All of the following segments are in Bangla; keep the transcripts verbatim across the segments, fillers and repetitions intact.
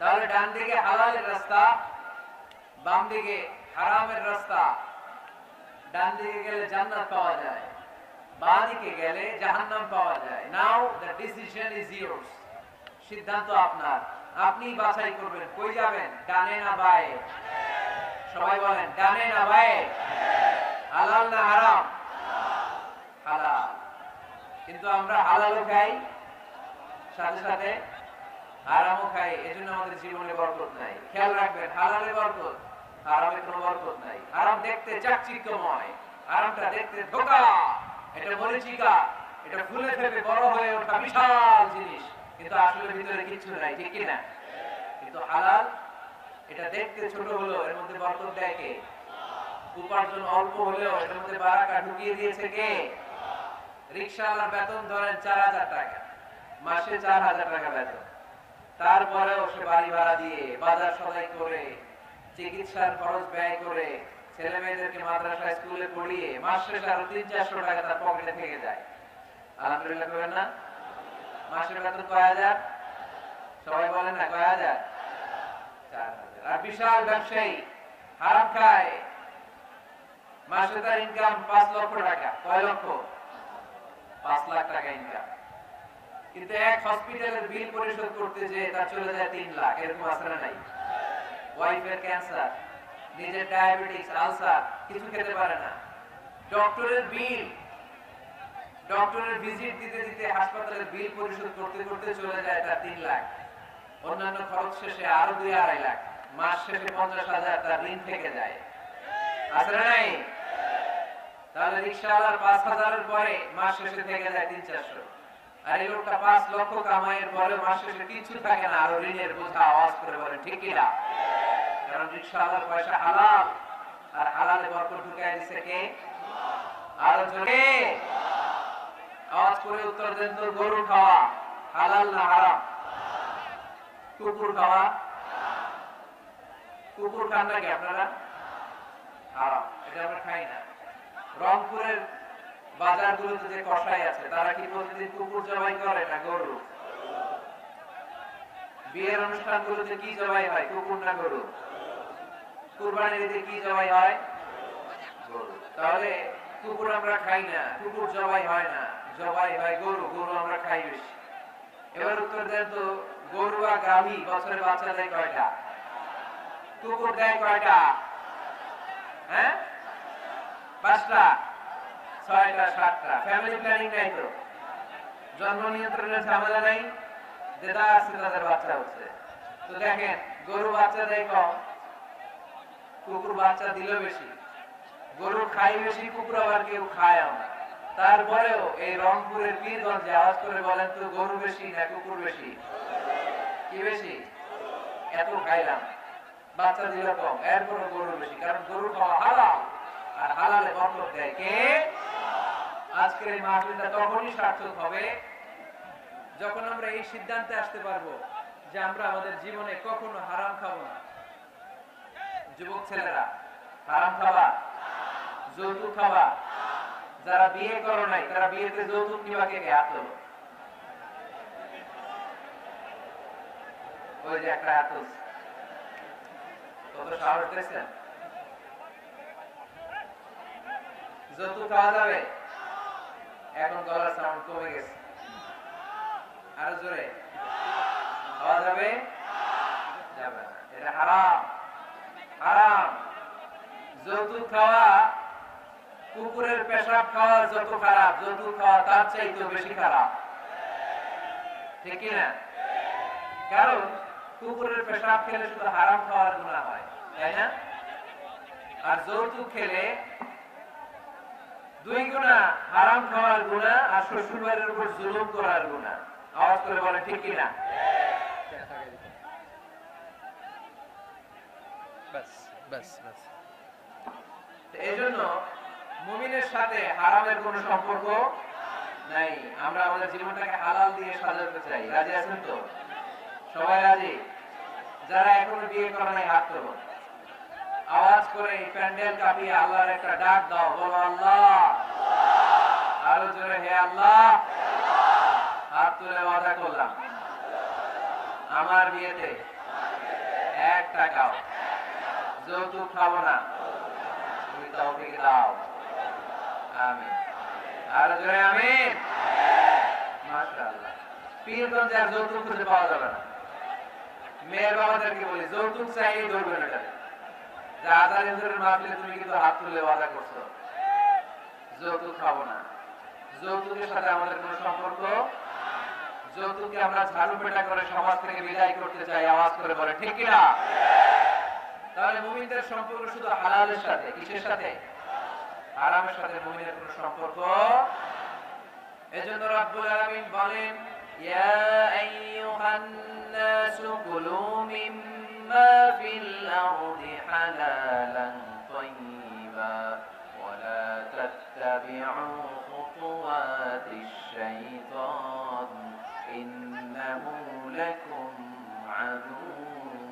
তাহলে ডান দিকে হালালের রাস্তা, বাম দিকে হারামের রাস্তা। ডান দিকে গেলে জান্নাত পাওয়া যায়, বাম দিকে গেলে জাহান্নাম পাওয়া যায়। Now the decision is yours. সিদ্ধান্ত আপনার, আপনি বাছাই করবেন কই যাবেন, ডানে না বায়ে। সবাই বলেন ডানে না বায়ে, হালাল না হারাম। হালাল। কিন্তু আমরা হালালও খাই, সাথে সাথে হারামও খাই, এজন্য আমাদের জীবনে বরকত নাই। খেয়াল রাখবেন, হালালে বরকত, হারামে কোনো বরকত নাই। হারাম দেখতে চাকচিক্যময়, হারামটা দেখতে ধোঁকা, এটা মরিচিকা, এটা ফুলে ফেপে বড় হয়ে ওঠা বিশাল জিনিস, কিন্তু আসলে ভিতরে কিছু নাই, ঠিক কি না? কিন্তু হালাল, এটা দেখতে ছোট হলো, এর মধ্যে বরকত দেয় কে? উপার্জন অল্প হলেও এর মধ্যে বারাকা ঢুকিয়ে দিয়েছে কে? রিকশাওয়ালার বেতন ধরেন চার হাজার টাকা, মাসে চার হাজার টাকা বেতন, তারপরেও সে বাড়ি ভাড়া দিয়ে, বাজার সদাই করে, চিকিৎসার খরচ ব্যয় করে, ছেলে মেয়েদেরকে মাদ্রাসা স্কুলে পড়িয়ে মাস শেষে আরো তিন চারশো টাকা তার পকেটে থেকে যায়। আলহামদুলিল্লাহ করবেন না? মাসের বেতন কয় হাজার? সবাই বলেন না কয় হাজার? চার হাজার। আর বিশাল ব্যবসায়ী হারাম খায়, মাসে তার ইনকাম পাঁচ লক্ষ টাকা। কয় লক্ষ? পাঁচ লাখ টাকা ইনকাম। কিন্তু এক হসপিটালের বিল পরিশোধ করতে যে তার চলে যায় তিন লাখ। এরকম আছে না নাই? ওয়াইফের ক্যান্সার, নিজের ডায়াবেটিস, আলসার, কিছু খেতে পারে না। ডক্টরের বিল, ডক্টরের ভিজিট দিতে দিতে হাসপাতালের বিল পরিশোধ করতে করতে চলে যায় তার তিন লাখ। অন্যান্য খরচ শেষে আরো দুই আড়াই লাখ। মাস শেষে পঞ্চাশ হাজার তার ঋণ থেকে যায়। আছে না নাই? তাহলে রিকশাওয়ালার পাঁচ হাজারের পরে মাস শেষে থেকে যায় তিন চারশো। আর এই লোকটা পাঁচ লক্ষ কামাইয়ের পরে মাস শেষে কিছু থাকে না, আরো ঋণের বোঝা। আওয়াজ করে বলেন ঠিক কিনা? কারণ রিকশাওয়ালার পয়সা হালাল, আর হালালে বরকত ঢুকায় দিছে কে? আরো জোরে আওয়াজ করে উত্তর দেন তো। গরু খাওয়া হালাল না হারাম? কুকুর খাওয়া? কুকুর খান নাকি আপনারা? হারাম, এটা আমরা খাই না। রংপুরের বাজারগুলোতে যে কসাই আছে, তারা কি প্রতিদিন কুকুর জবাই করে না গরু? বিয়ের অনুষ্ঠানগুলোতে কি জবাই হয়, কুকুর না গরু? কুরবানির ঈদে কি জবাই হয়? গরু। তাহলে কুকুর আমরা খাই না, কুকুর জবাই হয় না, জবাই হয় গরু, গরু আমরা খাই বেশি। এবার উত্তর দেন তো, গরু আর গাভী বছরে বাচ্চা দেয় কয়টা? কুকুর দেয় কয়টা? হ্যাঁ, পাঁচটা, ছয়টা, সাতটা। ফ্যামিলি প্ল্যানিং নাই তো, জন্ম নিয়ন্ত্রণের ঝামেলা নাই, যেটা আছে তাদের বাচ্চা হচ্ছে। তো দেখেন, গরু বাচ্চা দেয় কম, কুকুর বাচ্চা দিল বেশি। গরু খাই বেশি, কুকুর আবার কেউ খায় না। তারপরেও এই রংপুরের পীরগঞ্জে আওয়াজ করে বলেন তো, গরু বেশি না কুকুর বেশি? কি বেশি? এত খাইলাম, বাচ্চা দিল কম, এরপরও গরু বেশি। কারণ গরু খাওয়া হালাল, আর হালালে বরকত দেয় কে? আজকের এই মাহফিলটা তখনই সার্থক হবে যখন আমরা এই সিদ্ধান্তে আসতে পারবো যে আমরা আমাদের জীবনে কখনো হারাম খাবো না। যুবক ছেলেরা, হারাম খাবা, যৌতুক খাবা। যারা বিয়ে করো নাই তারা বিয়েতে যৌতুক নিবা কে? হাত তোলো। ওই যে একটা হাত, কত সাহস দেখছেন? যৌতুক খাওয়া যাবে? এখন গলার সাউন্ড কমে গেছে, আরো জোরে খাওয়া যাবে? যাবে না, এটা হারাম। হারাম। যৌতুক খাওয়া কুকুরের পেশাব খাওয়া যত খারাপ, যৌতুক খাওয়া তার চাইতে বেশি খারাপ, ঠিক কি না? কারণ কুকুরের পেশাব খেলে শুধু হারাম খাওয়ার গুনাহ হয়, তাই না? আর যৌতুক খেলে দুই গুনাহ, হারাম খাওয়ার গুনাহ আর শ্বশুরবাড়ির উপর জুলুম করার গুনাহ। আওয়াজ করে বলে ঠিক কি না? বাস বাস বাস। এজন্য মুমিনের সাথে হারামের কোনো সম্পর্ক নাই। আমরা আমাদের জীবনটাকে হালাল দিয়ে সাজাতে চাই। রাজি আছেন তো? সবাই রাজি? যারা এখনো বিয়ে করে নাই হাত তোলো। আওয়াজ করে প্যান্ডেল কাঁপিয়ে আল্লাহর একটা ডাক দাও, বলো আল্লাহ। আরো জোরে, হে আল্লাহ। হাত তুলে ওয়াদা করলাম আমার বিয়েতে এক টাকাও যৌতুক খাবো না। তুমি তৌফিক দাও, আমিন। আর জোরে আমিন। মাশাআল্লাহ। পীরগঞ্জে আর যৌতুক খুঁজে পাওয়া যাবে না। মেয়ের বাবাদেরকে বলি যৌতুক চাইলেই ধরবেন এটা। যে আজান হুজুরের মাহফিলে তুমি কিন্তু হাত তুলে ওয়াদা করছো যৌতুক খাবো না। যৌতুকের সাথে আমাদের কোনো সম্পর্ক, যৌতুককে আমরা ঝাড়ু পেটা করে সমাজ থেকে বিদায় করতে চাই। আওয়াজ করে বলে ঠিক কিনা? তাহলে মুমিনদের সম্পর্ক শুধু হালালের সাথে, কিসের সাথে? হারামের সাথে মুমিনের কোনো সম্পর্ক। এজন্য রব্বুল আলামিন বলেন ইয়া আইয়ুহান নাসু কুলু মিম্মা ফিল আরদি হালালান তাইয়্যিবা ওয়া লা তাত্তাবি'উ খুতুওয়াতিশ শাইতান ইন্নাহু লাকুম আদুউম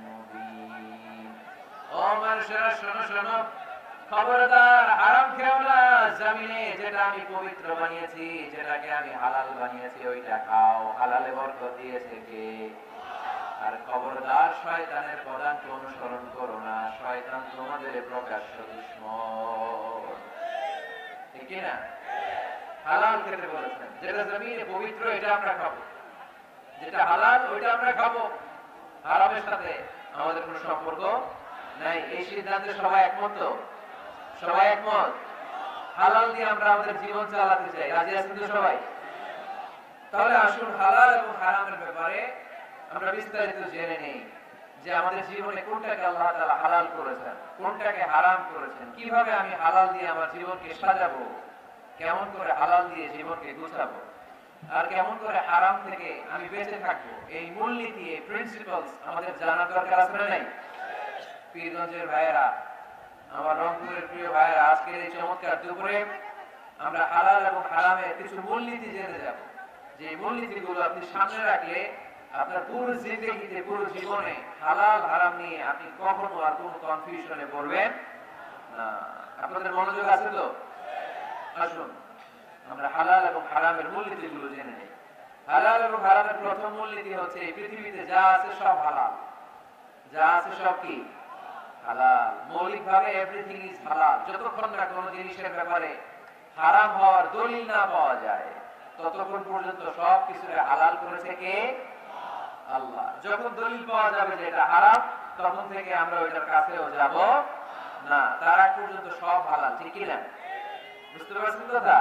মুবিন। ও মানুষেরা শোনো শোনো, খবরদার হারাম খেও না। জমিনে যেটা আমি পবিত্র বানিয়েছি, যেটাকে আমি হালাল বানিয়েছি, ওইটা খাও। হালালে বরকত দিয়েছে কে? আর খবরদার শয়তানের পদাঙ্ক অনুসরণ করো না। শয়তান তোমাদের প্রকাশ্য দুশমন। ঠিক কি না? হালাল খেতে বলেছেন। যেটা জমিনে পবিত্র এটা আমরা খাবো, যেটা হালাল ওইটা আমরা খাবো। হারামের সাথে আমাদের কোনো সম্পর্ক নাই। এই সিদ্ধান্তে সবাই একমত তো? সবাই একমত? হালাল দিয়ে আমরা আমাদের জীবন চালাতে চাই। রাজি আছেন তো সবাই? তাহলে আসুন হালাল এবং হারামের ব্যাপারে আমরা বিস্তারিত জেনে নেই যে আমাদের জীবনে কোনটাকে আল্লাহ তাআলা হালাল করেছেন, কোনটাকে হারাম করেছেন, কিভাবে আমি হালাল দিয়ে আমার জীবনকে সাজাবো, কেমন করে হালাল দিয়ে জীবনকে গুছাবো, আর কেমন করে হারাম থেকে আমি বেঁচে থাকবো। এই মূলনীতি, এই প্রিন্সিপালস আমাদের জানা দরকার আছে না নাই? পীরগঞ্জের ভাইয়েরা, আমার রংপুরের প্রিয় ভাইয়েরা, আজকের এই চমৎকার দুপুরে আমরা হালাল এবং হারামের কিছু মূলনীতি জেনে যাব। যে মূলনীতিগুলো আপনি সামনে রাখলে আপনার পুরো জিন্দেগিতে, পুরো জীবনে হালাল হারাম নিয়ে আপনি কখনো আর কোনো কনফিউশনে পড়বেন না। আপনাদের মনোযোগ আছে তো? আসুন আমরা হালাল এবং হারামের মূলনীতিগুলো জেনে নিই। হালাল এবং হারামের প্রথম মূলনীতি হচ্ছে এই পৃথিবীতে যা আছে সব হালাল। যা আছে সব কি? হালাল। মৌলিকভাবে এভরিথিং ইজ হালাল। যতক্ষণ না কোনো জিনিসের ব্যাপারে হারাম হওয়ার দলিল না পাওয়া যায়, ততক্ষণ পর্যন্ত সব কিছুকে হালাল করেছে কে? আল্লাহ। যখন দলিল পাওয়া যাবে যে এটা হারাম, তখন থেকে আমরা ওইটার কাছেও যাব না। তার আগ পর্যন্ত সব হালাল। ঠিক কি না? বুঝতে পারছেন কথা?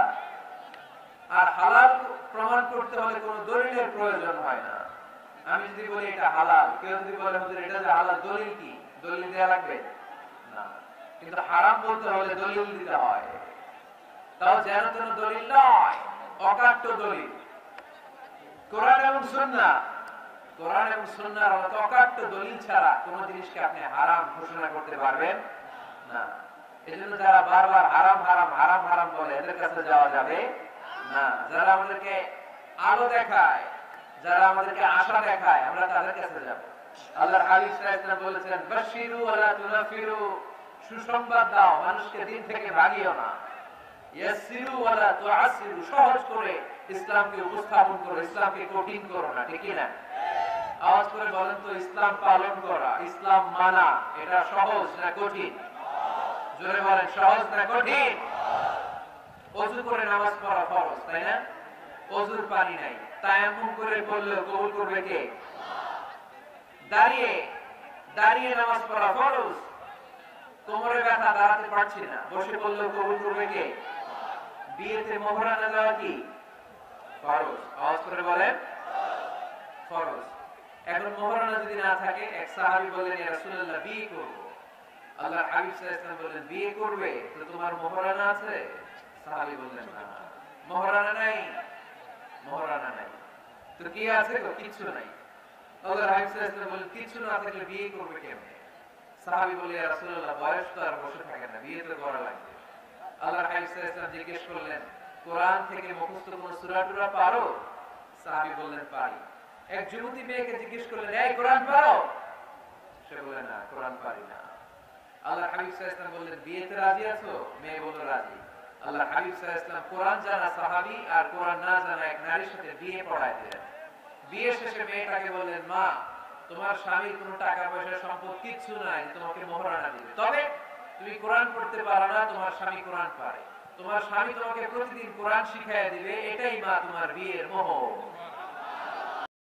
আর হালাল প্রমাণ করতে হলে কোনো দলিলের প্রয়োজন হয় না। আমি যদি বলি এটা হালাল, কেউ যদি বলে হুজুর এটা যে হালাল, দলিল কি? দলিল দেয়া লাগবে না। কিন্তু হারাম বলতে হলে দলিল দিতে হয়। তাও যেন তেন দলিল নয়, অকাট্য দলিল। কোরআন এবং সুন্নাহ, কোরআন এবং সুন্নাহর মতো অকাট্য দলিল ছাড়া কোন জিনিসকে আপনি হারাম ঘোষণা করতে পারবেন না। এজন্য যারা বারবার হারাম হারাম হারাম হারাম বলে, এদের কাছে যাওয়া যাবে না। যারা আমাদেরকে আলো দেখায়, যারা আমাদেরকে আশা দেখায়, আমরা তাদের কাছে যাব। আল্লাহর হাবিব সাল্লাল্লাহু আলাইহি ওয়াসাল্লাম বলেছেন বাশিরু ওয়ালা তুনাফিরু, সুসংবাদ দাও, মানুষকে দিন থেকে ভাগিও না। ইয়াসসিরু ওয়ালা তুআসসিরু, সহজ করে ইসলামকে উপস্থাপন করো, ইসলামকে কঠিন করো না। ঠিক কি না? আওয়াজ করে বলেন তো, ইসলাম পালন করা, ইসলাম মানা, এটা সহজ না কঠিন? জোরে বলেন, সহজ না কঠিন? ওযু করে নামাজ পড়া ফরজ, তাই না? ওযুর পানি নাই, তায়াম্মুম করে পড়লেও কবুল করবে কে? দাঁড়িয়ে দাঁড়িয়ে নামাজ পড়া ফরজ। কোমরে ব্যথা, দাঁড়াতে পারছি না, বসে পড়লেও কবুল করবে কে? বিয়েতে মোহরানা দেওয়া কি ফরজ? আওয়াজ করে বলেন, ফরজ। এখন মোহরানা যদি না থাকে, এক সাহাবী বললেন ইয়া রাসূলুল্লাহ বিয়ে করব। আল্লাহর হাবিব সাল্লাল্লাহু আলাইহি ওয়াসাল্লাম বললেন বিয়ে করবে তো তোমার মোহরানা আছে? সাহাবী বললেন না, মোহরানা নাই। মোহরানা নাই তো কি আছে? তো কিছু নাই। আল্লাহর হাবিব সাল্লাল্লাহু আলাইহি ওয়াসাল্লাম বললেন কিছু না থাকলে বিয়ে করবে কেমনে? সাহাবী বলে ইয়া রাসূলুল্লাহ বয়স তো আর বসে থাকে না, বিয়ে তো করা লাগবে। আল্লাহর হাবিব সাল্লাল্লাহু আলাইহি ওয়াসাল্লাম জিজ্ঞেস করলেন কোরআন থেকে মুখস্থ কোন সূরা টুরা পারো? সাহাবী বললেন পারি। এক যুবতী মেয়েকে জিজ্ঞেস করলেন এই কোরআন পারো? সে বলে না, কোরআন পারি না। আল্লাহর হাবিব সাল্লাল্লাহু আলাইহি ওয়াসাল্লাম বললেন বিয়েতে রাজি আছো? মেয়ে বলল রাজি। আল্লাহর হাবিব সাল্লাল্লাহু আলাইহি ওয়াসাল্লাম কোরআন জানা সাহাবী আর কোরআন না জানা এক নারীর সাথে বিয়ে পড়ায় দিলেন। বিয়ে শেষে মেয়েটাকে বললেন মা তোমার স্বামীর কোনো টাকা পয়সা সম্পদ কিচ্ছু নাই তোমাকে মোহরানা দিবে, তবে তুমি কোরআন পড়তে পারো না, তোমার স্বামী কোরআন পারে, তোমার স্বামী তোমাকে প্রতিদিন কোরআন শিখাইয়া দিবে, এটাই মা তোমার বিয়ের মোহর।